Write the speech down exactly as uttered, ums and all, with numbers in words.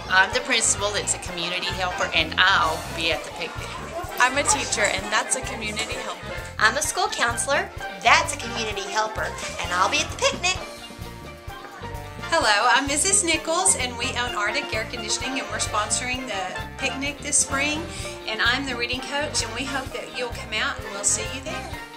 I'm the principal, it's a community helper, and I'll be at the picnic. I'm a teacher, and that's a community helper. I'm a school counselor, that's a community helper, and I'll be at the picnic. Hello, I'm Missus Nichols, and we own Arctic Air Conditioning, and we're sponsoring the picnic this spring. And I'm the reading coach, and we hope that you'll come out and we'll see you there.